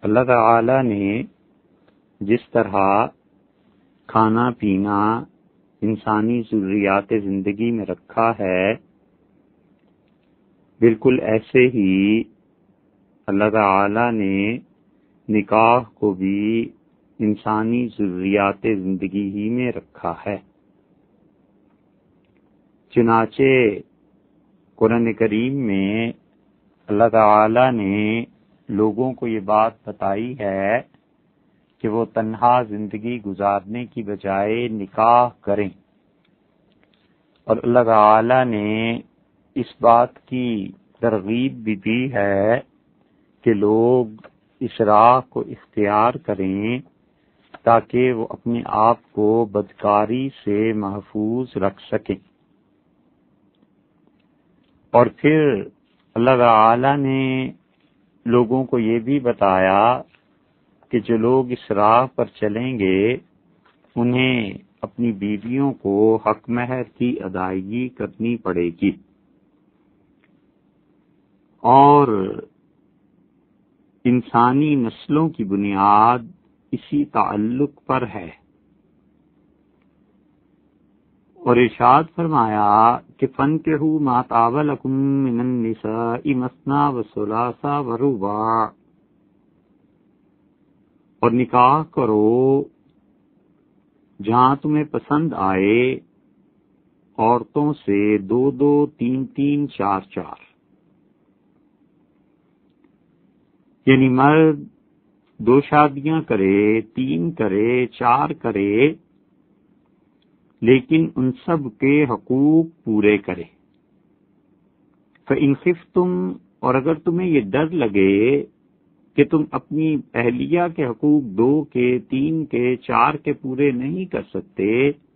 اللہ تعالی نے جس طرح کھانا پینا انسانی ضروریات زندگی میں رکھا ہے، بالکل ایسے ہی اللہ تعالی نے نکاح کو بھی انسانی ضروریات زندگی ہی میں رکھا ہے۔ چنانچہ قرآن کریم میں اللہ تعالی نے لوگوں کو یہ بات بتائی ہے کہ وہ تنہا زندگی گزارنے کی بجائے نکاح کریں، اور اللہ تعالی نے اس بات کی ترغیب بھی دی ہے کہ لوگ اس راہ کو اختیار کریں تاکہ وہ اپنے آپ کو بدکاری سے محفوظ رکھ سکیں۔ اور پھر اللہ تعالی نے لوگوں کو یہ بھی بتایا کہ جو لوگ اس راہ پر چلیں گے انہیں اپنی بیویوں کو حق مہر کی ادائیگی کرنی پڑے گی، اور انسانی نسلوں کی بنیاد اسی تعلق پر ہے۔ اور ارشاد فرمایا کہ فَانكِحُوا مَا طَابَ لَكُم مِّنَ النِّسَاءِ مَثْنَىٰ وَثُلَاثَ وَرُبَاعَ، اور نکاح کرو جہاں تمہیں پسند آئے عورتوں سے، 2 2 3 3 4 4، یعنی مرد 2 شادیاں کرے، 3 کرے، 4 کرے، لیکن ان سب کے حقوق پورے کرے۔ فَإِنْ خِفْتُمْ، اور اگر تمہیں یہ ڈر لگے کہ تم اپنی اہلیہ کے حقوق 2 کے، 3 کے، 4 کے پورے نہیں کر سکتے،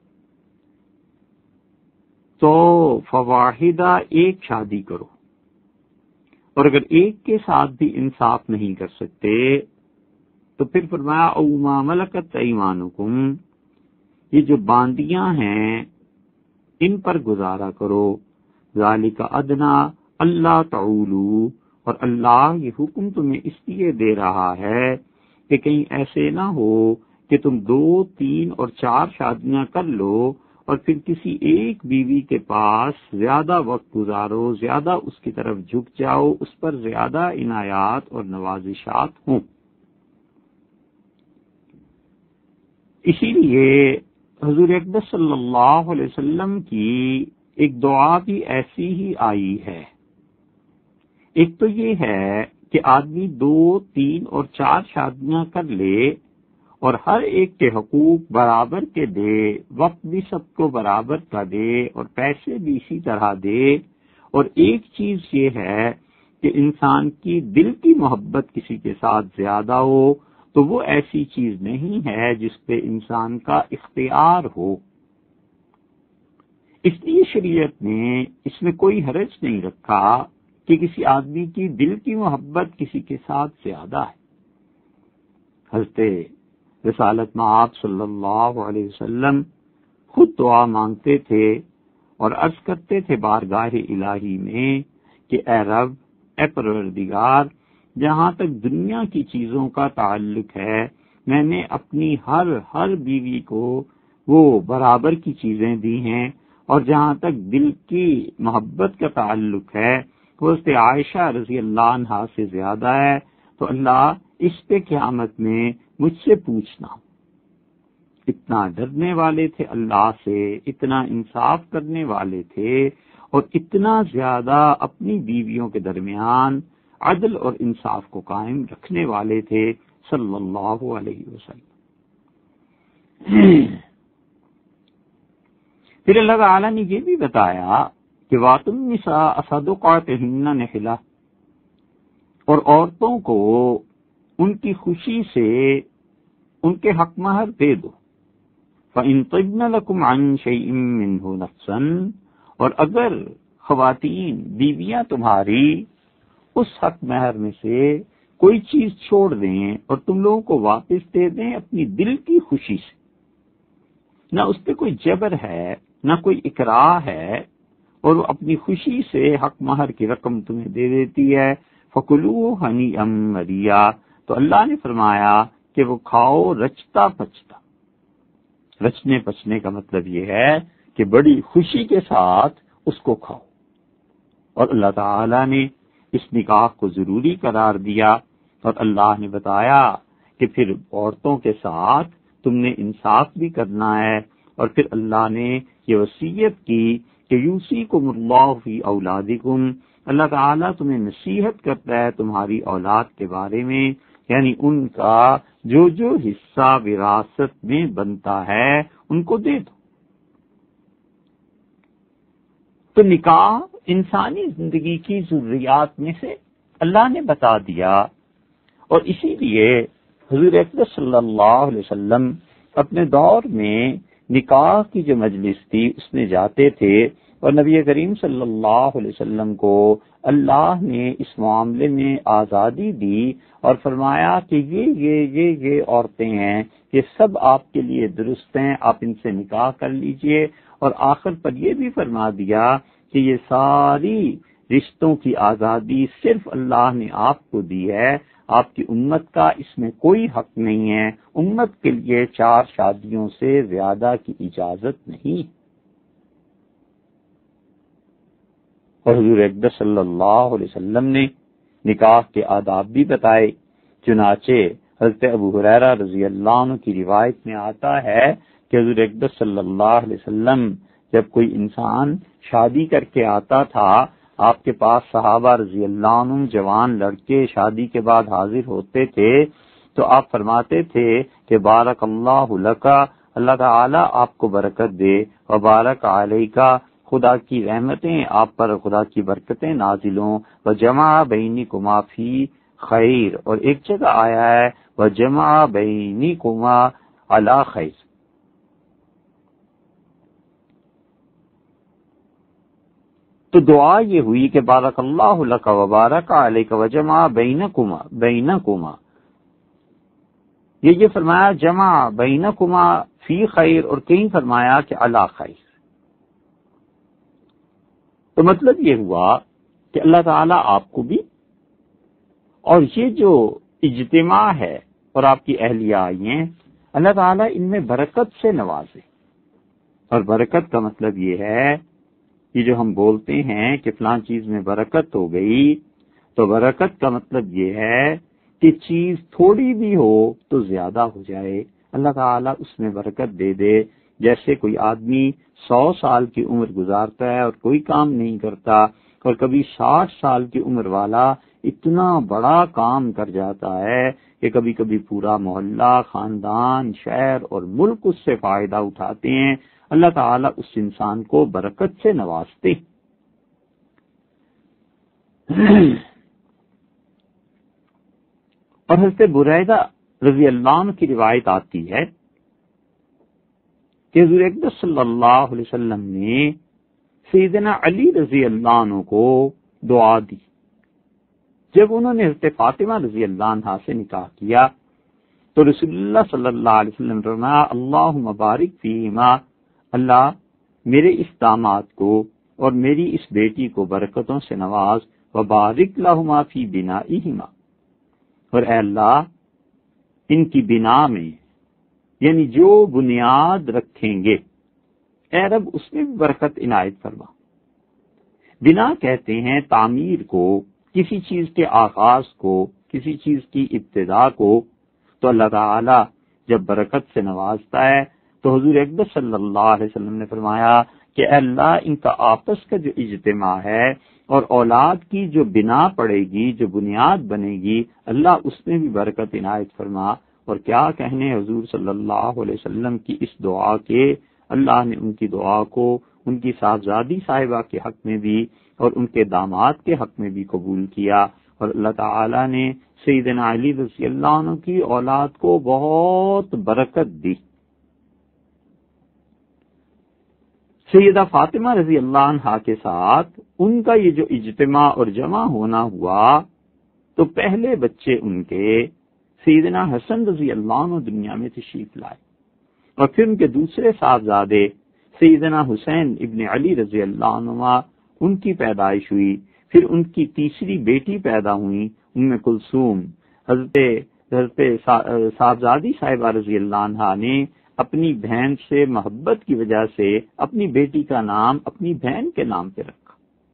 تو فواحدہ، ایک شادی کرو۔ اور اگر ایک کے ساتھ بھی انصاف نہیں کر سکتے تو پھر فرمایا او ما ملکت ایمانکم، یہ جو باندیاں ہیں ان پر گزارا کرو، ذالک ادنا اللہ تعولو، اور اللہ یہ حکم تمہیں اس لیے دے رہا ہے کہ کہیں ایسے نہ ہو کہ تم 2 3 اور 4 شادیاں کر لو اور پھر کسی ایک بیوی کے پاس زیادہ وقت گزارو، زیادہ اس کی طرف جھک جاؤ، اس پر زیادہ عنایات اور نوازشات ہوں۔ اسی لیے حضور اقدس صلی اللہ علیہ وسلم کی ایک دعا بھی ایسی ہی آئی ہے۔ ایک تو یہ ہے کہ آدمی 2 3 اور 4 شادیاں کر لے اور ہر ایک کے حقوق برابر کے دے، وقت بھی سب کو برابر کا دے اور پیسے بھی اسی طرح دے۔ اور ایک چیز یہ ہے کہ انسان کی دل کی محبت کسی کے ساتھ زیادہ ہو تو وہ ایسی چیز نہیں ہے جس پہ انسان کا اختیار ہو۔ اس لیے شریعت نے اس میں کوئی حرج نہیں رکھا کہ کسی آدمی کی دل کی محبت کسی کے ساتھ زیادہ ہے۔ حضرت رسالت مآب صلی اللہ علیہ وسلم خود دعا مانگتے تھے اور عرض کرتے تھے بارگاہ الہی میں کہ اے رب، اے پروردگار، جہاں تک دنیا کی چیزوں کا تعلق ہے میں نے اپنی ہر بیوی کو وہ برابر کی چیزیں دی ہیں، اور جہاں تک دل کی محبت کا تعلق ہے وہ حضرت عائشہ رضی اللہ عنہا سے زیادہ ہے، تو اللہ اس پہ قیامت میں مجھ سے پوچھنا۔ اتنا ڈرنے والے تھے اللہ سے، اتنا انصاف کرنے والے تھے، اور اتنا زیادہ اپنی بیویوں کے درمیان عدل اور انصاف کو قائم رکھنے والے تھے صلی اللہ علیہ وسلم۔ پھر اللہ تعالیٰ نے یہ بھی بتایا کہ وَآتُوا النِّسَاءَ صَدُقَاتِهِنَّ نِحْلَةً، اور عورتوں کو ان کی خوشی سے ان کے حق مہر دے دو۔ فَإِن طِبْنَ لَكُمْ عَن شَيْءٍ مِّنْهُ نَفْسًا، اور اگر خواتین بیویاں تمہاری اس حق مہر میں سے کوئی چیز چھوڑ دیں اور تم لوگوں کو واپس دے دیں اپنی دل کی خوشی سے، نہ اس پہ کوئی جبر ہے نہ کوئی اکراہ ہے، اور وہ اپنی خوشی سے حق مہر کی رقم تمہیں دے دیتی ہے، فَكُلُوا هَنِيئًا مَرِيئًا، تو اللہ نے فرمایا کہ وہ کھاؤ رچتا پچتا۔ رچنے پچنے کا مطلب یہ ہے کہ بڑی خوشی کے ساتھ اس کو کھاؤ۔ اور اللہ تعالی نے اس نکاح کو ضروری قرار دیا، اور اللہ نے بتایا کہ پھر عورتوں کے ساتھ تم نے انصاف بھی کرنا ہے، اور پھر اللہ نے یہ وصیت کی کہ یوصیکم اللہ فی اولادکم، اللہ تعالیٰ تمہیں نصیحت کرتا ہے تمہاری اولاد کے بارے میں، یعنی ان کا جو جو حصہ وراثت میں بنتا ہے ان کو دے دو۔ تو نکاح انسانی زندگی کی ضروریات میں سے اللہ نے بتا دیا، اور اسی لیے حضور اکرم صلی اللہ علیہ وسلم اپنے دور میں نکاح کی جو مجلس تھی اس میں جاتے تھے، اور نبی کریم صلی اللہ علیہ وسلم کو اللہ نے اس معاملے میں آزادی دی اور فرمایا کہ یہ عورتیں ہیں، یہ سب آپ کے لیے درست ہیں، آپ ان سے نکاح کر لیجئے، اور آخر پر یہ بھی فرما دیا کہ یہ ساری رشتوں کی آزادی صرف اللہ نے آپ کو دی ہے، آپ کی امت کا اس میں کوئی حق نہیں ہے، امت کے لیے 4 شادیوں سے زیادہ کی اجازت نہیں۔ اور حضور اکرم صلی اللہ علیہ وسلم نے نکاح کے آداب بھی بتائے، چنانچہ حضرت ابو ہریرہ رضی اللہ عنہ کی روایت میں آتا ہے کہ حضور اکرم صلی اللہ علیہ وسلم جب کوئی انسان شادی کر کے آتا تھا، آپ کے پاس صحابہ رضی اللہ عنہ جوان لڑکے شادی کے بعد حاضر ہوتے تھے تو آپ فرماتے تھے کہ بارک اللہ لکا، اللہ تعالی آپ کو برکت دے، وبارک علیکا، خدا کی رحمتیں آپ پر، خدا کی برکتیں نازل ہوں، وجمع بینکما فی خیر، اور ایک جگہ آیا ہے وجمع بینکما علی خیر۔ تو دعا یہ ہوئی کہ بارک اللہ لک وبارک علیک وجمع بینکما، یہ فرمایا جمع بینکما فی خیر، اور کہیں فرمایا کہ علی خیر۔ تو مطلب یہ ہوا کہ اللہ تعالیٰ آپ کو بھی، اور یہ جو اجتماع ہے اور آپ کی اہلیہ آئی ہیں، اللہ تعالیٰ ان میں برکت سے نوازے۔ اور برکت کا مطلب یہ ہے، یہ جو ہم بولتے ہیں کہ فلاں چیز میں برکت ہو گئی، تو برکت کا مطلب یہ ہے کہ چیز تھوڑی بھی ہو تو زیادہ ہو جائے، اللہ تعالیٰ اس میں برکت دے دے۔ جیسے کوئی آدمی 100 سال کی عمر گزارتا ہے اور کوئی کام نہیں کرتا، اور کبھی 60 سال کی عمر والا اتنا بڑا کام کر جاتا ہے کہ کبھی کبھی پورا محلہ، خاندان، شہر اور ملک اس سے فائدہ اٹھاتے ہیں، اللہ تعالیٰ اس انسان کو برکت سے نوازتے۔ اور حضرت بریدہ رضی اللہ عنہ کی روایت آتی ہے کہ حضور اکرم صلی اللہ علیہ وسلم نے سیدنا علی رضی اللہ عنہ کو دعا دی جب انہوں نے حضرت فاطمہ رضی اللہ عنہا سے نکاح کیا، تو رسول اللہ صلی اللہ علیہ وسلم نے فرمایا اللہم بارک فیہما، اللہ میرے اس داماد کو اور میری اس بیٹی کو برکتوں سے نواز، وبارک لہما فی بنائہما، اور اے اللہ ان کی بنا میں، یعنی جو بنیاد رکھیں گے اے رب اس میں بھی برکت عنایت فرما۔ بنا کہتے ہیں تعمیر کو، کسی چیز کے آغاز کو، کسی چیز کی ابتدا کو، تو اللہ تعالی جب برکت سے نوازتا ہے تو حضور اکرم صلی اللہ علیہ وسلم نے فرمایا کہ اے اللہ ان کا آپس کا جو اجتماع ہے اور اولاد کی جو بنا پڑے گی، جو بنیاد بنے گی، اللہ اس میں بھی برکت عنایت فرما۔ اور کیا کہنے حضور صلی اللہ علیہ وسلم کی اس دعا کے، اللہ نے ان کی دعا کو ان کی صاحبزادی صاحبہ کے حق میں بھی اور ان کے داماد کے حق میں بھی قبول کیا، اور اللہ تعالی نے سیدنا علی رضی اللہ عنہ کی اولاد کو بہت برکت دی۔ سیدہ فاطمہ رضی اللہ عنہا کے ساتھ ان کا یہ جو اجتماع اور جمع ہونا ہوا تو پہلے بچے ان کے سیدنا حسن رضی اللہ عنہ دنیا میں تشریف لائے، اور پھر ان کے دوسرے صاحبزادے سیدنا حسین ابن علی رضی اللہ عنہ ان کی پیدائش ہوئی، پھر ان کی تیسری بیٹی پیدا ہوئی ام کلثوم، حضرت حضرت صاحبزادی صاحبہ رضی اللہ عنہا نے اپنی بہن سے محبت کی وجہ سے اپنی بیٹی کا نام اپنی بہن کے نام پہ رکھا۔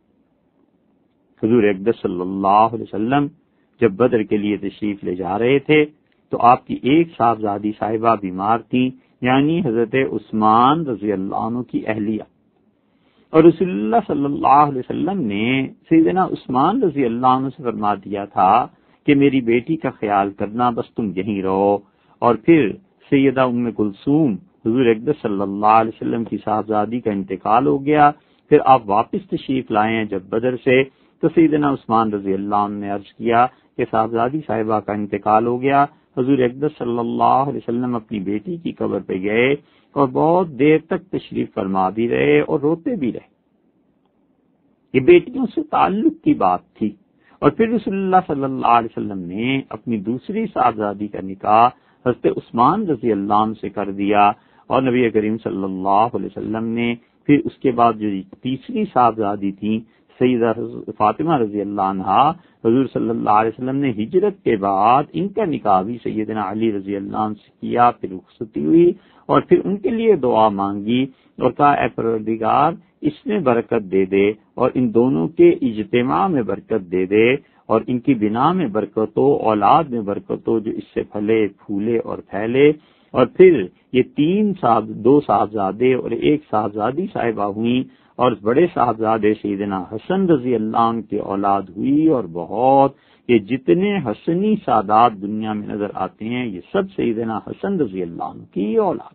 حضور اقدس صلی اللہ علیہ وسلم جب بدر کے لیے تشریف لے جا رہے تھے تو آپ کی ایک صاحبزادی صاحبہ بیمار تھی، یعنی حضرت عثمان رضی اللہ عنہ کی اہلیہ، اور رسول اللہ صلی اللہ علیہ وسلم نے سیدنا عثمان رضی اللہ عنہ سے فرما دیا تھا کہ میری بیٹی کا خیال کرنا، بس تم یہیں رہو۔ اور پھر سیدہ ام کلثوم حضور اقدس صلی اللہ علیہ وسلم کی صاحبزادی کا انتقال ہو گیا، پھر آپ واپس تشریف لائے ہیں جب بدر سے، تو سیدنا عثمان رضی اللہ عنہ نے عرض کیا کہ صاحبزادی صاحبہ کا انتقال ہو گیا۔ حضور اقدس صلی اللہ علیہ وسلم اپنی بیٹی کی قبر پہ گئے اور بہت دیر تک تشریف فرما بھی رہے اور روتے بھی رہے۔ یہ بیٹیوں سے تعلق کی بات تھی۔ اور پھر رسول اللہ صلی اللہ علیہ وسلم نے اپنی دوسری صاحبزادی کا نکاح حضرت عثمان رضی اللہ عنہ سے کر دیا، اور نبی کریم صلی اللہ علیہ وسلم نے پھر اس کے بعد جو تیسری صاحبزادی تھی سیدہ فاطمہ رضی اللہ عنہا، حضور صلی اللہ علیہ وسلم نے ہجرت کے بعد ان کا نکاح بھی سیدنا علی رضی اللہ عنہ سے کیا، پھر رخصتی ہوئی اور پھر ان کے لیے دعا مانگی اور کہا اے پروردگار اس میں برکت دے دے اور ان دونوں کے اجتماع میں برکت دے دے اور ان کی بنا میں برکت ہو، اولاد میں برکت ہو جو اس سے پھلے پھولے اور پھیلے۔ اور پھر یہ دو صاحبزادے اور ایک صاحبزادی صاحبہ ہوئیں، اور بڑے صاحبزادے سیدنا حسن رضی اللہ عنہ کی اولاد ہوئی، اور بہت یہ جتنے حسنی سادات دنیا میں نظر آتے ہیں یہ سب سیدنا حسن رضی اللہ عنہ کی اولاد۔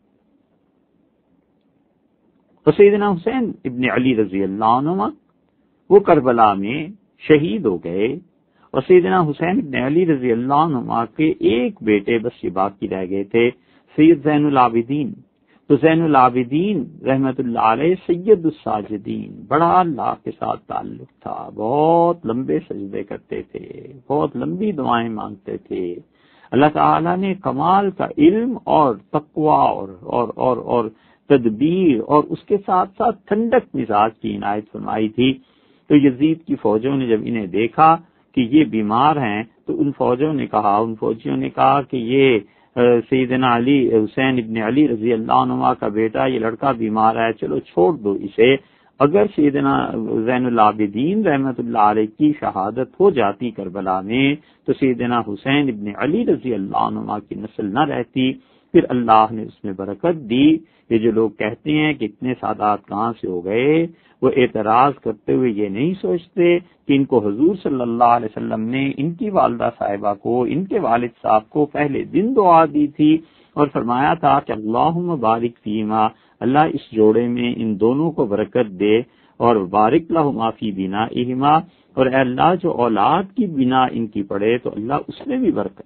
اور سیدنا حسین ابن علی رضی اللہ عنہ وہ کربلا میں شہید ہو گئے، اور سیدنا حسین ابن علی رضی اللہ عنہ کے ایک بیٹے بس یہ باقی رہ گئے تھے، سید زین العابدین۔ تو زین العابدین رحمت اللہ علیہ سید الساجدین، بڑا اللہ کے ساتھ تعلق تھا، بہت لمبے سجدے کرتے تھے، بہت لمبی دعائیں مانگتے تھے۔ اللہ تعالیٰ نے کمال کا علم اور تقوی اور تدبیر اور اس کے ساتھ ساتھ ٹھنڈک مزاج کی عنایت فرمائی تھی۔ تو یزید کی فوجوں نے جب انہیں دیکھا کہ یہ بیمار ہیں تو ان فوجیوں نے کہا کہ یہ سیدنا علی حسین ابن علی رضی اللہ عنہ کا بیٹا یہ لڑکا بیمار ہے، چلو چھوڑ دو اسے۔ اگر سیدنا زین العابدین رحمت اللہ علیہ کی شہادت ہو جاتی کربلا میں تو سیدنا حسین ابن علی رضی اللہ عنہ کی نسل نہ رہتی۔ پھر اللہ نے اس میں برکت دی۔ یہ جو لوگ کہتے ہیں کہ اتنے سادات کہاں سے ہو گئے، وہ اعتراض کرتے ہوئے یہ نہیں سوچتے کہ ان کو حضور صلی اللہ علیہ وسلم نے ان کی والدہ صاحبہ کو، ان کے والد صاحب کو پہلے دن دعا دی تھی اور فرمایا تھا کہ اللہم بارک فیما، اللہ اس جوڑے میں ان دونوں کو برکت دے، اور بارک لہما فی بنائہما، اور اے اللہ جو اولاد کی بنا ان کی پڑے تو اللہ اس میں بھی برکت۔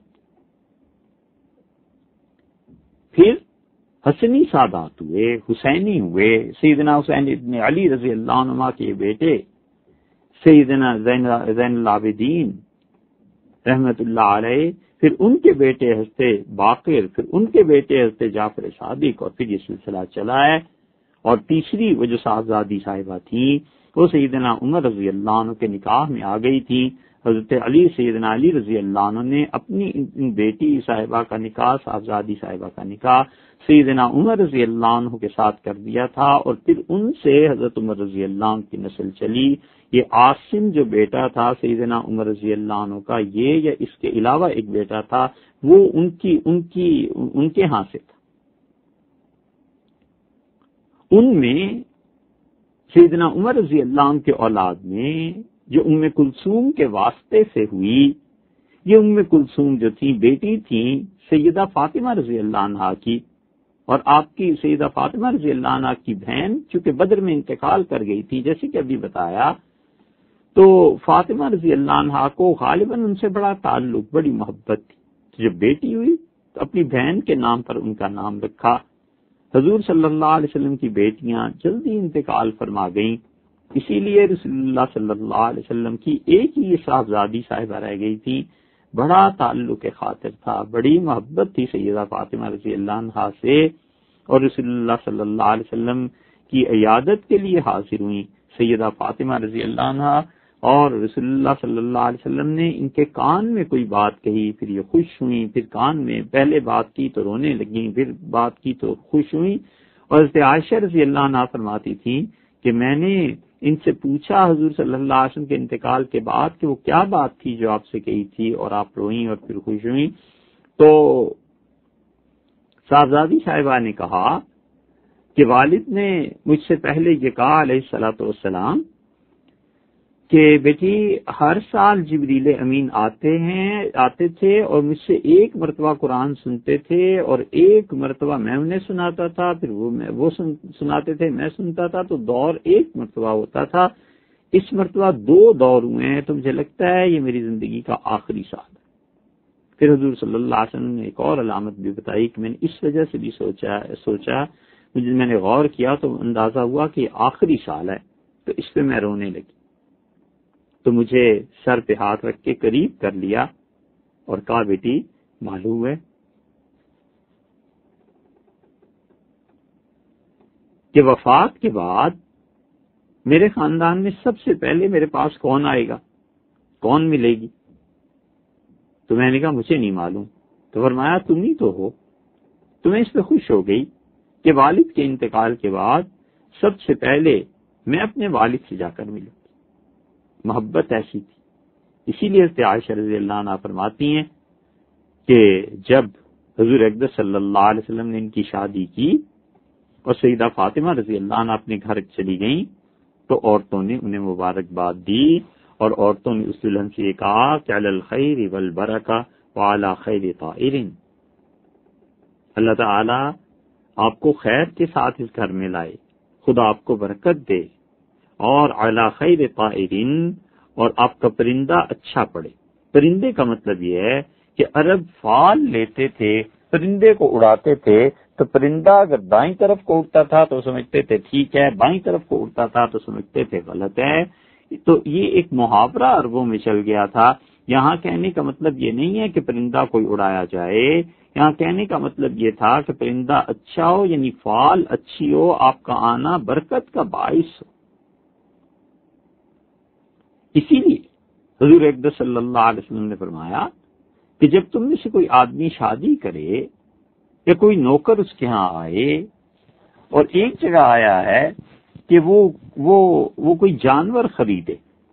پھر حسنی سادات ہوئے، حسینی ہوئے، سیدنا حسین ابن علی رضی اللہ عنہ کے بیٹے سیدنا زین العابدین رحمت اللہ علیہ، پھر ان کے بیٹے حضرت باقر، پھر ان کے بیٹے حضرت جعفر صادق، اور پھر یہ سلسلہ چلا ہے۔ اور تیسری وہ جو صاحبزادی صاحبہ تھی وہ سیدنا عمر رضی اللہ عنہ کے نکاح میں آ گئی تھی۔ حضرت علی سیدنا علی رضی اللہ عنہ نے اپنی ان بیٹی صاحبہ کا نکاح، صاحبزادی صاحبہ کا نکاح سیدنا عمر رضی اللہ عنہ کے ساتھ کر دیا تھا، اور پھر ان سے حضرت عمر رضی اللہ عنہ کی نسل چلی۔ یہ عاصم جو بیٹا تھا سیدنا عمر رضی اللہ عنہ کا، یہ یا اس کے علاوہ ایک بیٹا تھا، وہ ان کے ہاں سے تھا۔ ان میں سیدنا عمر رضی اللہ عنہ کے اولاد میں جو ام کلثوم کے واسطے سے ہوئی، یہ ام کلثوم جو تھی بیٹی تھی سیدہ فاطمہ رضی اللہ عنہ کی، اور آپ کی سیدہ فاطمہ رضی اللہ عنہ کی بہن چونکہ بدر میں انتقال کر گئی تھی جیسے کہ ابھی بتایا، تو فاطمہ رضی اللہ عنہ کو غالباً ان سے بڑا تعلق، بڑی محبت تھی۔ تو جب بیٹی ہوئی تو اپنی بہن کے نام پر ان کا نام رکھا۔ حضور صلی اللہ علیہ وسلم کی بیٹیاں جلدی انتقال فرما گئیں، اسی لیے رسول اللہ صلی اللہ علیہ وسلم کی ایک ہی صاحبزادی صاحبہ رہ گئی تھی۔ بڑا تعلق خاطر تھا، بڑی محبت تھی سیدہ فاطمہ رضی اللہ عنہا سے، اور رسول اللہ صلی اللہ علیہ وسلم کی عیادت کے لیے حاضر ہوئیں۔ سیدہ فاطمہ رضی اللہ عنہا اور رسول اللہ صلی اللہ علیہ وسلم نے ان کے کان میں کوئی بات کہی، پھر یہ خوش ہوئی، پھر کان میں پہلے بات کی تو رونے لگیں، پھر بات کی تو خوش ہوئی. اور حضرت عائشہ رضی اللہ عنہا فرماتی تھیں کہ میں نے ان سے پوچھا حضور صلی اللہ علیہ وسلم کے انتقال کے بعد کہ وہ کیا بات تھی جو آپ سے کہی تھی اور آپ روئیں اور پھر خوش ہوئیں. تو صاحبزادی صاحبہ نے کہا کہ والد نے مجھ سے پہلے یہ کہا علیہ الصلوۃ والسلام کہ بیٹی ہر سال جبریل امین آتے تھے اور مجھ سے ایک مرتبہ قرآن سنتے تھے اور ایک مرتبہ میں انہیں سناتا تھا، پھر وہ سناتے تھے، میں سنتا تھا، تو دور ایک مرتبہ ہوتا تھا. اس مرتبہ 2 دور ہوئے ہیں، تو مجھے لگتا ہے یہ میری زندگی کا آخری سال ہے. پھر حضور صلی اللہ علیہ وسلم نے ایک اور علامت بھی بتائی کہ میں نے اس وجہ سے بھی سوچا میں نے غور کیا تو اندازہ ہوا کہ یہ آخری سال ہے، تو اس پہ میں رونے لگی. تو مجھے سر پہ ہاتھ رکھ کے قریب کر لیا اور کہا بیٹی معلوم ہے کہ وفات کے بعد میرے خاندان میں سب سے پہلے میرے پاس کون آئے گا، کون ملے گی؟ تو میں نے کہا مجھے نہیں معلوم. تو فرمایا تم ہی تو ہو. تمہیں اس پہ خوش ہو گئی کہ والد کے انتقال کے بعد سب سے پہلے میں اپنے والد سے جا کر ملوں. محبت ایسی تھی. اسی لیے حضرت عائشہ رضی اللہ عنہا فرماتی ہیں کہ جب حضور اقدس صلی اللہ علیہ وسلم نے ان کی شادی کی اور سیدہ فاطمہ رضی اللہ عنہا اپنے گھر چلی گئیں تو عورتوں نے انہیں مبارکباد دی اور عورتوں نے اس دلہن سے یہ کہا کہ علی الخیر والبرکہ وعلی خیر طائر، اللہ تعالی آپ کو خیر کے ساتھ اس گھر میں لائے، خدا آپ کو برکت دے، اور علی خیر طائر، اور آپ کا پرندہ اچھا پڑے. پرندے کا مطلب یہ ہے کہ عرب فال لیتے تھے، پرندے کو اڑاتے تھے، تو پرندہ اگر دائیں طرف کو اڑتا تھا تو سمجھتے تھے ٹھیک ہے، بائیں طرف کو اڑتا تھا تو سمجھتے تھے غلط ہے. تو یہ ایک محاورہ عربوں میں چل گیا تھا. یہاں کہنے کا مطلب یہ نہیں ہے کہ پرندہ کوئی اڑایا جائے، یہاں کہنے کا مطلب یہ تھا کہ پرندہ اچھا ہو، یعنی فال اچھی ہو، آپ کا آنا برکت کا باعث ہو. اسی لیے حضور اقدس صلی اللہ علیہ وسلم نے فرمایا کہ جب تم میں سے کوئی آدمی شادی کرے یا کوئی نوکر اس کے ہاں آئے اور ایک جگہ آیا ہے کہ وہ کوئی جانور خریدے،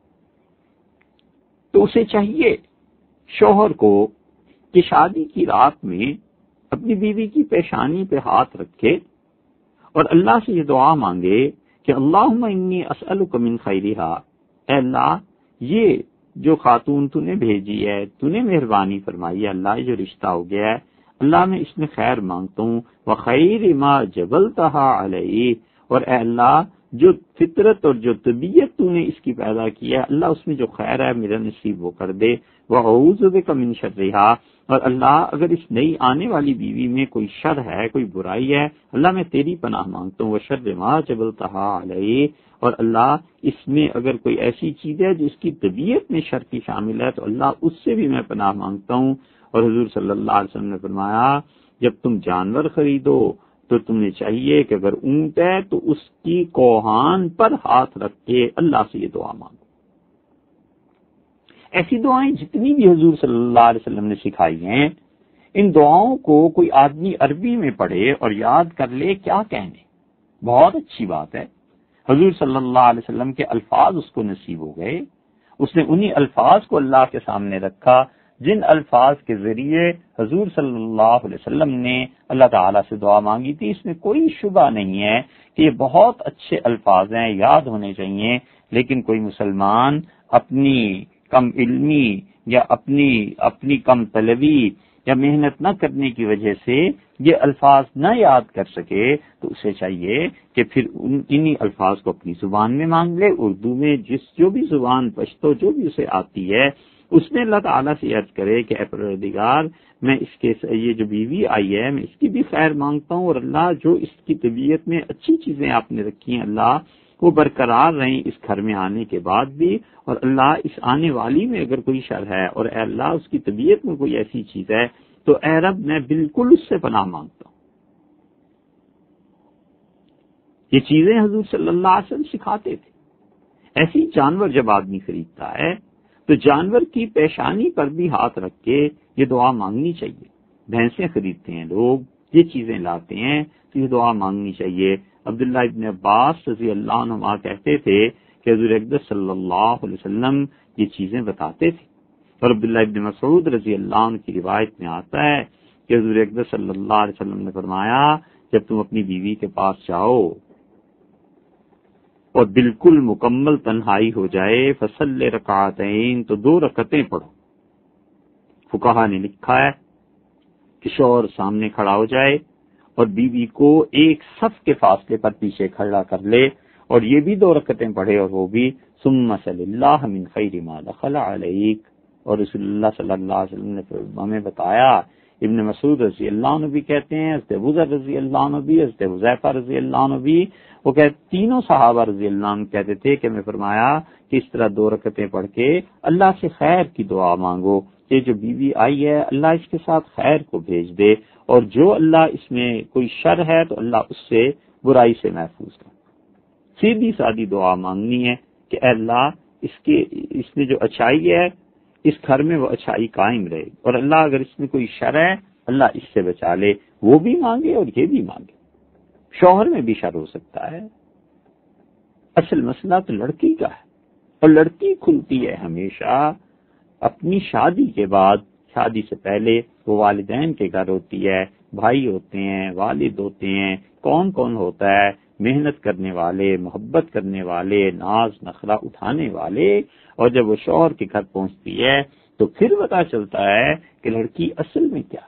تو اسے چاہیے شوہر کو کہ شادی کی رات میں اپنی بیوی کی پیشانی پہ ہاتھ رکھے اور اللہ سے یہ دعا مانگے کہ اللہم انی اسألک من خیرہا، اے اللہ یہ جو خاتون تو نے بھیجی ہے، تو نے مہربانی فرمائی ہے، اللہ یہ جو رشتہ ہو گیا ہے، اللہ میں اس میں خیر مانگتا ہوں، وخیر ما جبلتہا علیہ، اور اے اللہ جو فطرت اور جو طبیعت تو نے اس کی پیدا کی ہے، اللہ اس میں جو خیر ہے میرا نصیب وہ کر دے. وَأَعُوذُ بِكَ مِن شَرِّهَا، اور اللہ اگر اس نئی آنے والی بیوی میں کوئی شر ہے، کوئی برائی ہے، اللہ میں تیری پناہ مانگتا ہوں. وَشَرِّ مَا جَبَلْتَهَا عَلَيْهِ، اور اللہ اس میں اگر کوئی ایسی چیز ہے جو اس کی طبیعت میں شر کی شامل ہے تو اللہ اس سے بھی میں پناہ مانگتا ہوں. اور حضور صلی اللہ علیہ وسلم نے فرمایا جب تم جانور خریدو تو تمہیں چاہیے کہ اگر اونٹ ہے تو اس کی کوہان پر ہاتھ رکھ کے اللہ سے یہ دعا مانگو. ایسی دعائیں جتنی بھی حضور صلی اللہ علیہ وسلم نے سکھائی ہیں، ان دعاؤں کو کوئی آدمی عربی میں پڑھے اور یاد کر لے کیا کہنے، بہت اچھی بات ہے. حضور صلی اللہ علیہ وسلم کے الفاظ اس کو نصیب ہو گئے، اس نے انہی الفاظ کو اللہ کے سامنے رکھا جن الفاظ کے ذریعے حضور صلی اللہ علیہ وسلم نے اللہ تعالیٰ سے دعا مانگی تھی. اس میں کوئی شبہ نہیں ہے کہ یہ بہت اچھے الفاظ ہیں، یاد ہونے چاہیے. لیکن کوئی مسلمان اپنی کم علمی یا اپنی کم طلبی یا محنت نہ کرنے کی وجہ سے یہ الفاظ نہ یاد کر سکے تو اسے چاہیے کہ پھر انہی الفاظ کو اپنی زبان میں مانگ لے. اردو میں جو بھی زبان پشتو جو بھی اسے آتی ہے اس میں اللہ تعالیٰ سے عرض کرے کہ اے پروردگار میں اس کے یہ جو بیوی آئی ہے میں اس کی بھی خیر مانگتا ہوں، اور اللہ جو اس کی طبیعت میں اچھی چیزیں آپ نے رکھی ہیں اللہ وہ برقرار رہیں اس گھر میں آنے کے بعد بھی، اور اللہ اس آنے والی میں اگر کوئی شر ہے اور اے اللہ اس کی طبیعت میں کوئی ایسی چیز ہے تو اے رب میں بالکل اس سے پناہ مانگتا ہوں. یہ چیزیں حضور صلی اللہ علیہ وسلم سکھاتے تھے. ایسی جانور جب آدمی خریدتا ہے تو جانور کی پیشانی پر بھی ہاتھ رکھ کے یہ دعا مانگنی چاہیے. بھینسیں خریدتے ہیں لوگ، یہ چیزیں لاتے ہیں تو یہ دعا مانگنی چاہیے. عبداللہ ابن عباس رضی اللہ عنہما کہتے تھے کہ حضور اقدس صلی اللہ علیہ وسلم یہ چیزیں بتاتے تھے. اور عبداللہ ابن مسعود رضی اللہ عنہ کی روایت میں آتا ہے کہ حضور اقدس صلی اللہ علیہ وسلم نے فرمایا جب تم اپنی بیوی کے پاس جاؤ اور بالکل مکمل تنہائی ہو جائے فصلی رکعتین تو 2 رکعتیں پڑھو. فقہا نے لکھا ہے کہ شوہر سامنے کھڑا ہو جائے اور بیوی کو ایک صف کے فاصلے پر پیچھے کھڑا کر لے اور یہ بھی 2 رکعتیں پڑھے اور وہ بھی ثم صلی اللہ من خیر ما دخل علیک. اور رسول اللہ صلی اللہ علیہ وسلم نے ہمیں بتایا. ابن مسعود رضی اللہ عنہ بھی کہتے ہیں، حضرت ابو ذر رضی اللہ عنہ بھی، حضرت حذیفہ رضی اللہ عنہ بھی، وہ کہتے تینوں صحابہ رضی اللہ عنہ کہتے تھے کہ میں فرمایا کہ اس طرح 2 رکعتیں پڑھ کے اللہ سے خیر کی دعا مانگو کہ جو بیوی آئی ہے اللہ اس کے ساتھ خیر کو بھیج دے، اور جو اللہ اس میں کوئی شر ہے تو اللہ اس سے برائی سے محفوظ کر. سیدھی سادی دعا مانگنی ہے کہ اے اللہ اس میں جو اچھائی ہے اس گھر میں وہ اچھائی قائم رہے، اور اللہ اگر اس میں کوئی شر ہے اللہ اس سے بچا لے. وہ بھی مانگے اور یہ بھی مانگے. شوہر میں بھی شر ہو سکتا ہے. اصل مسئلہ تو لڑکی کا ہے، اور لڑکی کھلتی ہے ہمیشہ اپنی شادی کے بعد. شادی سے پہلے وہ والدین کے گھر ہوتی ہے، بھائی ہوتے ہیں، والد ہوتے ہیں، کون کون ہوتا ہے، محنت کرنے والے، محبت کرنے والے، ناز نخرہ اٹھانے والے. اور جب وہ شوہر کے گھر پہنچتی ہے تو پھر پتا چلتا ہے کہ لڑکی اصل میں کیا.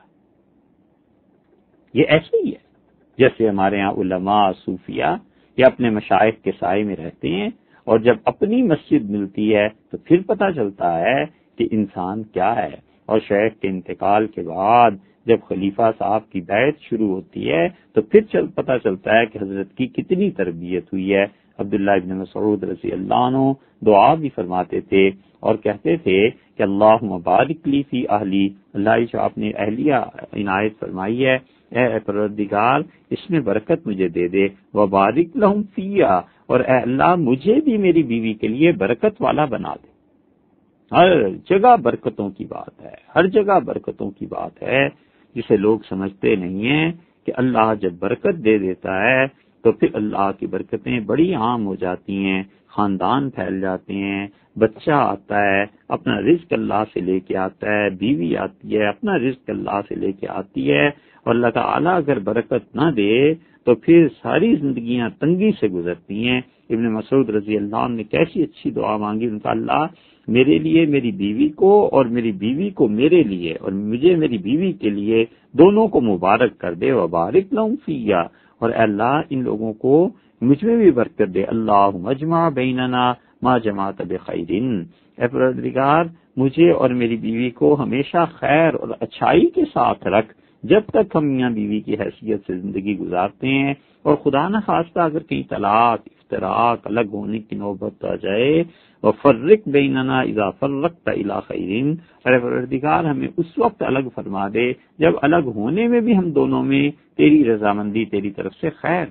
یہ ایسے ہی ہے جیسے ہمارے ہاں علماء صوفیاء یا اپنے مشائخ کے سائے میں رہتے ہیں، اور جب اپنی مسجد ملتی ہے تو پھر پتا چلتا ہے کہ انسان کیا ہے. اور شیخ کے انتقال کے بعد جب خلیفہ صاحب کی بیعت شروع ہوتی ہے تو پھر پتا چلتا ہے کہ حضرت کی کتنی تربیت ہوئی ہے. عبداللہ ابن مسعود رضی اللہ عنہ دعا بھی فرماتے تھے اور کہتے تھے کہ اللہم بارک لی فی اہلی، اللہ جو آپ نے اہلیہ عنایت فرمائی ہے اے پروردگار اس میں برکت مجھے دے دے، وبارک لہم فیہا، اور اے اللہ مجھے بھی میری بیوی کے لیے برکت والا بنا دے. ہر جگہ برکتوں کی بات ہے، ہر جگہ برکتوں کی بات ہے، جسے لوگ سمجھتے نہیں ہیں کہ اللہ جب برکت دے دیتا ہے تو پھر اللہ کی برکتیں بڑی عام ہو جاتی ہیں، خاندان پھیل جاتے ہیں، بچہ آتا ہے اپنا رزق اللہ سے لے کے آتا ہے، بیوی آتی ہے اپنا رزق اللہ سے لے کے آتی ہے. اور اللہ تعالیٰ اگر برکت نہ دے تو پھر ساری زندگیاں تنگی سے گزرتی ہیں. ابن مسعود رضی اللہ عنہ نے کیسی اچھی دعا مانگی، ان کا اللہ میرے لیے میری بیوی کو اور میری بیوی کو میرے لیے اور مجھے میری بیوی کے لیے دونوں کو مبارک کر دے، وبارک لہم فیہا، اور اے اللہ ان لوگوں کو مجھ میں بھی برکت دے. اللہم اجمع بیننا ما جمعت بخیر، اے پروردگار مجھے اور میری بیوی کو ہمیشہ خیر اور اچھائی کے ساتھ رکھ جب تک ہم میاں بیوی کی حیثیت سے زندگی گزارتے ہیں. اور خدا نہ خواستہ اگر کہیں طلاق، افتراق، الگ ہونے کی نوبت آ جائے، وفرق بیننا اذا فرقت الی خیر، اے پروردگار ہمیں اس وقت الگ فرما دے جب الگ ہونے میں بھی ہم دونوں میں تیری رضامندی، تیری طرف سے خیر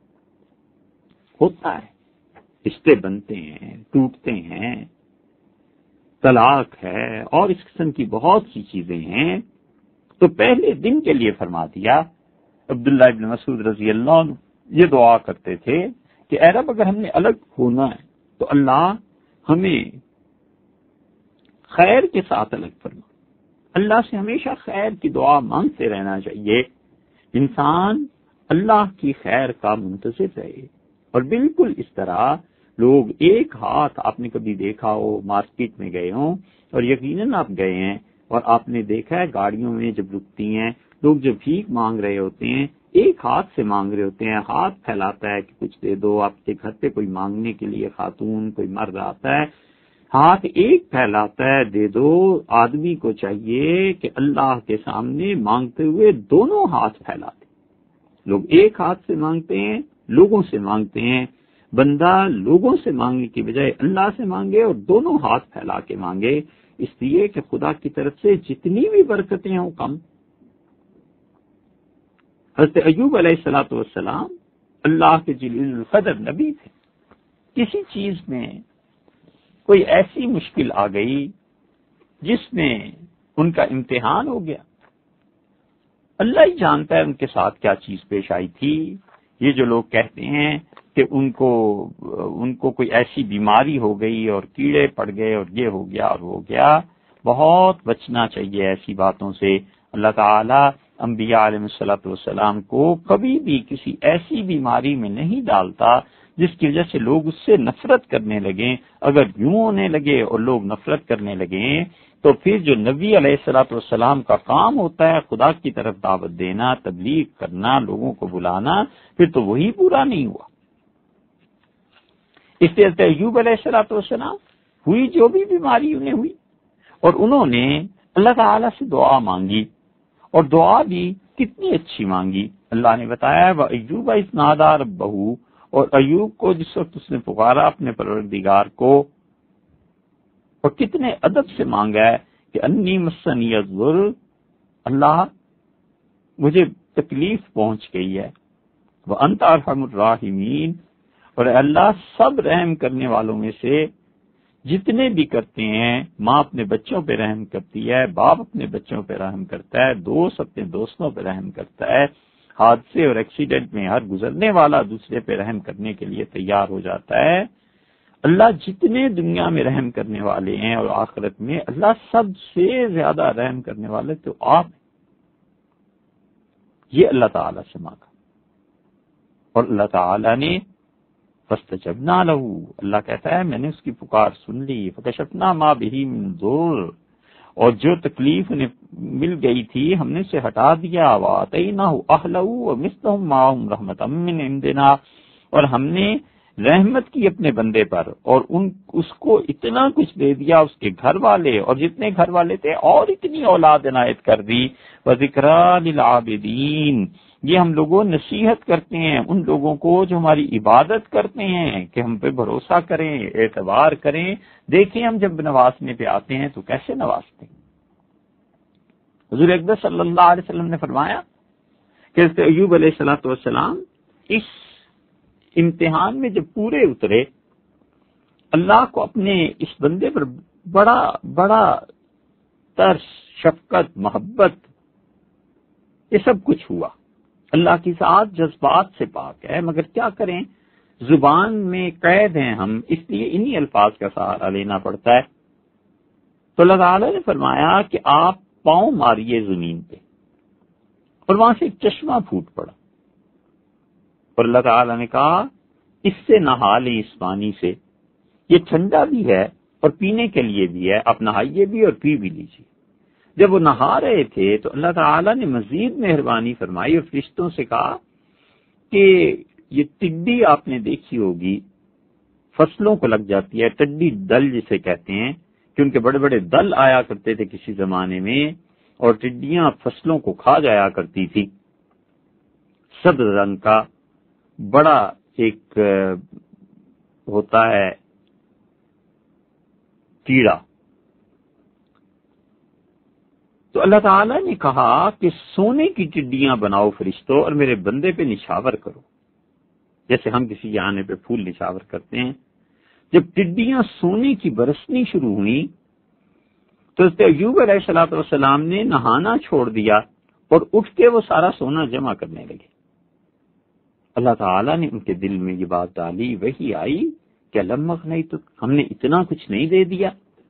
ہوتا ہے. رشتے بنتے ہیں، ٹوٹتے ہیں، طلاق ہے اور اس قسم کی بہت سی چیزیں ہیں. تو پہلے دن کے لیے فرما دیا. عبداللہ ابن مسعود رضی اللہ عنہ یہ دعا کرتے تھے کہ اے رب اگر ہم نے الگ ہونا ہے تو اللہ ہمیں خیر کے ساتھ الگ فرما. اللہ سے ہمیشہ خیر کی دعا مانگتے رہنا چاہیے. انسان اللہ کی خیر کا منتظر رہے. اور بالکل اس طرح لوگ ایک ہاتھ، آپ نے کبھی دیکھا ہو مارکیٹ میں گئے ہوں اور یقیناً آپ گئے ہیں اور آپ نے دیکھا ہے گاڑیوں میں جب رکتی ہیں لوگ جب بھیک مانگ رہے ہوتے ہیں ایک ہاتھ سے مانگ رہے ہوتے ہیں، ہاتھ پھیلاتا ہے کہ کچھ دے دو. آپ کے گھر پہ کوئی مانگنے کے لیے خاتون کوئی مرد آتا ہے، ہاتھ ایک پھیلاتا ہے دے دو. آدمی کو چاہیے کہ اللہ کے سامنے مانگتے ہوئے دونوں ہاتھ پھیلاتے. لوگ ایک ہاتھ سے مانگتے ہیں، لوگوں سے مانگتے ہیں. بندہ لوگوں سے مانگنے کی بجائے اللہ سے مانگے اور دونوں ہاتھ پھیلا کے مانگے، اس لیے کہ خدا کی طرف سے جتنی بھی برکتیں ہوں کم. حضرت ایوب علیہ الصلوۃ والسلام اللہ کے جلیل القدر نبی تھے. کسی چیز میں کوئی ایسی مشکل آ گئی جس میں ان کا امتحان ہو گیا، اللہ ہی جانتا ہے ان کے ساتھ کیا چیز پیش آئی تھی۔ یہ جو لوگ کہتے ہیں کہ ان کو کوئی ایسی بیماری ہو گئی اور کیڑے پڑ گئے اور یہ ہو گیا اور وہ گیا، بہت بچنا چاہیے ایسی باتوں سے۔ اللہ تعالیٰ انبیاء علیہ الصلوۃ والسلام کو کبھی بھی کسی ایسی بیماری میں نہیں ڈالتا جس کی وجہ سے لوگ اس سے نفرت کرنے لگیں۔ اگر یوں ہونے لگے اور لوگ نفرت کرنے لگیں تو پھر جو نبی علیہ الصلوۃ والسلام کا کام ہوتا ہے خدا کی طرف دعوت دینا، تبلیغ کرنا، لوگوں کو بلانا، پھر تو وہی پورا نہیں ہوا۔ اس لیے ایوب علیہ الصلوۃ والسلام ہوئی جو بھی بیماری انہیں ہوئی، اور انہوں نے اللہ تعالیٰ سے دعا مانگی، اور دعا بھی کتنی اچھی مانگی۔ اللہ نے بتایا وَأَيُّوبَ إِذْ نَادَىٰ رَبَّهُ، اور ایوب کو جس وقت اس نے پکارا اپنے پروردگار کو، اور کتنے ادب سے مانگا ہے کہ انی مسنی الضر، اللہ مجھے تکلیف پہنچ گئی ہے، وانت ارحم الراحمین، اور اللہ سب رحم کرنے والوں میں سے جتنے بھی کرتے ہیں، ماں اپنے بچوں پہ رحم کرتی ہے، باپ اپنے بچوں پہ رحم کرتا ہے، دوست اپنے دوستوں پہ رحم کرتا ہے، حادثے اور ایکسیڈنٹ میں ہر گزرنے والا دوسرے پہ رحم کرنے کے لیے تیار ہو جاتا ہے۔ اللہ جتنے دنیا میں رحم کرنے والے ہیں اور آخرت میں، اللہ سب سے زیادہ رحم کرنے والے تو آپ ہیں۔ یہ اللہ تعالیٰ سے مانگا، اور اللہ تعالیٰ نے فاستجبنا لہ، اللہ کہتا ہے میں نے اس کی پکار سن لی، فکشفنا ما بہ من ضر، اور جو تکلیف انہیں مل گئی تھی ہم نے اسے ہٹا دیا، وآتیناہ اہلہ ومثلہم معہم رحمۃ من عندنا، اور ہم نے رحمت کی اپنے بندے پر اور اس کو اتنا کچھ دے دیا، اس کے گھر والے اور جتنے گھر والے تھے اور اتنی اولاد عنایت کر دی۔ وذکریٰ للعابدین، یہ ہم لوگوں نصیحت کرتے ہیں ان لوگوں کو جو ہماری عبادت کرتے ہیں کہ ہم پہ بھروسہ کریں، اعتبار کریں۔ دیکھیں ہم جب نوازنے پہ آتے ہیں تو کیسے نوازتے ہیں۔ حضور اکبر صلی اللہ علیہ وسلم نے فرمایا کہ حضرت ایوب علیہ الصلوۃ والسلام اس امتحان میں جب پورے اترے، اللہ کو اپنے اس بندے پر بڑا بڑا ترس، شفقت، محبت، یہ سب کچھ ہوا۔ اللہ کی ذات جذبات سے پاک ہے، مگر کیا کریں، زبان میں قید ہیں ہم، اس لیے انہی الفاظ کا سہارا لینا پڑتا ہے۔ تو اللہ تعالیٰ نے فرمایا کہ آپ پاؤں ماریے زمین پہ، اور وہاں سے ایک چشمہ پھوٹ پڑا، اور اللہ تعالیٰ نے کہا اس سے نہا لیں، اس پانی سے، یہ ٹھنڈا بھی ہے اور پینے کے لیے بھی ہے، آپ نہائیے بھی اور پی بھی لیجیے۔ جب وہ نہا رہے تھے تو اللہ تعالیٰ نے مزید مہربانی فرمائی اور فرشتوں سے کہا کہ یہ ٹڈی آپ نے دیکھی ہوگی، فصلوں کو لگ جاتی ہے، ٹڈی دل جسے کہتے ہیں، کہ ان کے بڑے بڑے دل آیا کرتے تھے کسی زمانے میں، اور ٹڈیاں فصلوں کو کھا جایا کرتی تھی۔ سبز رنگ کا بڑا ایک ہوتا ہے کیڑا۔ تو اللہ تعالیٰ نے کہا کہ سونے کی ٹڈیاں بناؤ فرشتوں اور میرے بندے پہ نچھاور کرو، جیسے ہم کسی جانے پہ پھول نچھاور کرتے ہیں۔ جب ٹڈیاں سونے کی برسنی شروع ہوئی تو حضرت ایوب علیہ الصلوۃ والسلام نے نہانا چھوڑ دیا اور اٹھ کے وہ سارا سونا جمع کرنے لگے۔ اللہ تعالیٰ نے ان کے دل میں یہ بات ڈالی، وہی آئی کہ الم اغنیتک، ہم نے اتنا کچھ نہیں دے دیا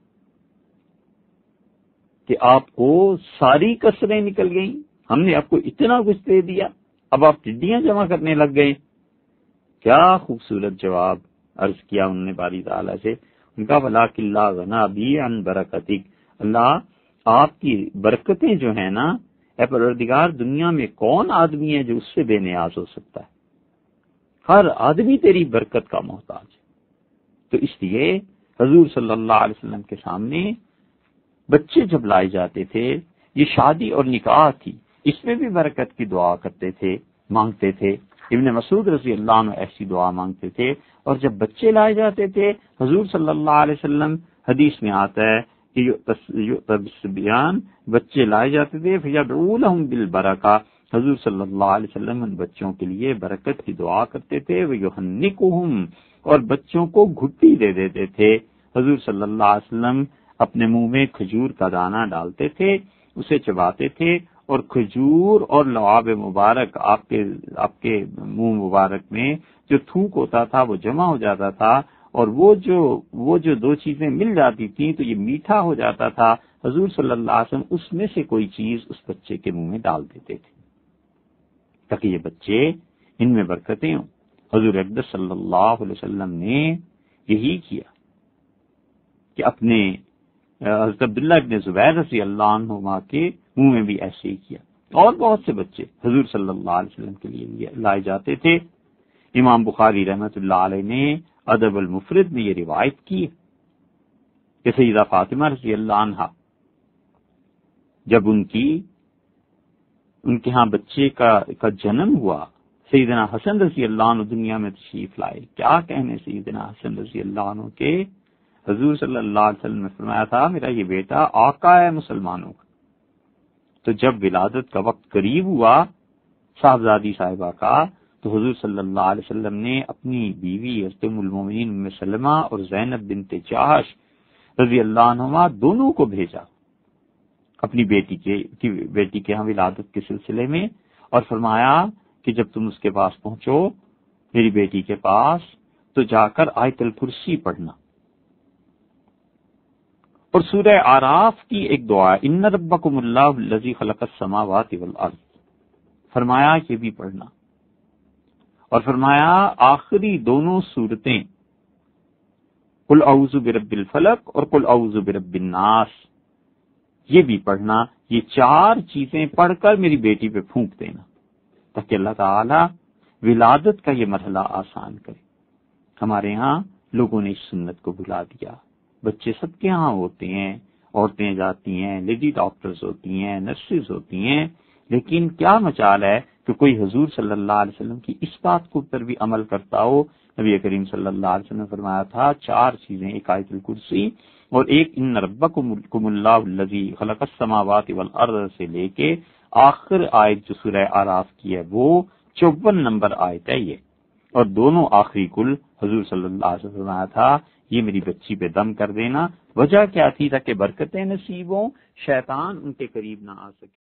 کہ آپ کو ساری کسریں نکل گئیں، ہم نے آپ کو اتنا کچھ دے دیا، اب آپ ٹڈیاں جمع کرنے لگ گئے۔ کیا خوبصورت جواب عرض کیا انہوں نے باری تعالیٰ سے، ان کا وَلَٰكِن لَّا غَنَىٰ بِي عَن بَرَكَتِكَ، اللہ آپ کی برکتیں جو ہیں نا، اے پروردگار دنیا میں کون آدمی ہے جو اس سے بے نیاز ہو سکتا ہے، ہر آدمی تیری برکت کا محتاج ہے۔ تو اس لیے حضور صلی اللہ علیہ وسلم کے سامنے بچے جب لائے جاتے تھے، یہ شادی اور نکاح تھی، اس میں بھی برکت کی دعا کرتے تھے، مانگتے تھے۔ ابن مسعود رضی اللہ عنہ ایسی دعا مانگتے تھے، اور جب بچے لائے جاتے تھے حضور صلی اللہ علیہ وسلم، حدیث میں آتا ہے کہ بیان بچے لائے جاتے تھے فیدعو لہم بالبرکہ، حضور صلی اللہ علیہ وسلم ان بچوں کے لیے برکت کی دعا کرتے تھے، ویحنکہم، اور بچوں کو گھٹی دے دیتے تھے، حضور صلی اللہ علیہ وسلم اپنے منہ میں کھجور کا دانہ ڈالتے تھے، اسے چباتے تھے، اور کھجور اور لعاب مبارک آپ کے منہ مبارک میں جو تھوک ہوتا تھا وہ جمع ہو جاتا تھا، اور وہ جو دو چیزیں مل جاتی تھیں تو یہ میٹھا ہو جاتا تھا۔ حضور صلی اللہ علیہ وسلم اس میں سے کوئی چیز اس بچے کے منہ میں ڈال دیتے تھے تاکہ یہ بچے ان میں برکتیں ہوں۔ حضور اقدس صلی اللہ علیہ وسلم نے یہی کیا کہ اپنے حضرت عبداللہ ابن زبیر رضی اللہ عنہما کے منہ میں بھی ایسے ہی کیا، اور بہت سے بچے حضور صلی اللہ علیہ وسلم کے لیے لائے جاتے تھے۔ امام بخاری رحمۃ اللہ علیہ نے ادب المفرد میں یہ روایت کی کہ سیدہ فاطمہ رضی اللہ عنہا جب ان کے ہاں بچے کا جنم ہوا، سیدنا حسن رضی اللہ عنہ دنیا میں تشریف لائے۔ کیا کہنے سیدنا حسن رضی اللہ عنہ کے، حضور صلی اللہ علیہ وسلم نے فرمایا تھا میرا یہ بیٹا آقا ہے مسلمانوں کا۔ تو جب ولادت کا وقت قریب ہوا صاحبزادی صاحبہ کا، تو حضور صلی اللہ علیہ وسلم نے اپنی بیوی حضرت ام المومنین ام سلمہ اور زینب بنت جحش رضی اللہ عنہما دونوں کو بھیجا اپنی بیٹی کے ہاں ولادت کے سلسلے میں، اور فرمایا کہ جب تم اس کے پاس پہنچو میری بیٹی کے پاس تو جا کر آیت الکرسی پڑھنا، اور سورہ اعراف کی ایک دعا ان ربکم اللہ الذی خلق السماوات والارض، فرمایا یہ بھی پڑھنا، اور فرمایا آخری دونوں سورتیں قل اعوذ برب الفلق اور قل اعوذ برب الناس یہ بھی پڑھنا۔ یہ چار چیزیں پڑھ کر میری بیٹی پہ پھونک دینا تاکہ اللہ تعالی ولادت کا یہ مرحلہ آسان کرے۔ ہمارے ہاں لوگوں نے اس سنت کو بھلا دیا، بچے سب کے ہاں ہوتے ہیں، عورتیں جاتی ہیں، لیڈی ڈاکٹرز ہوتی ہیں، نرسز ہوتی ہیں، لیکن کیا مجال ہے کہ کوئی حضور صلی اللہ علیہ وسلم کی اس بات کو پر بھی عمل کرتا ہو۔ نبی کریم صلی اللہ علیہ وسلم نے فرمایا تھا چار چیزیں، ایک آیت الکرسی اور ایک ان ربکم اللہ الذی خلق السماوات والارض سے لے کے آخر آیت جو سورہ اعراف کی ہے وہ 54 نمبر آیت ہے یہ، اور دونوں آخری کل حضور صلی اللہ علیہ وسلم نے فرمایا تھا یہ میری بچی پہ دم کر دینا۔ وجہ کیا تھی؟ تاکہ برکتیں نصیب ہوں، شیطان ان کے قریب نہ آ سکے۔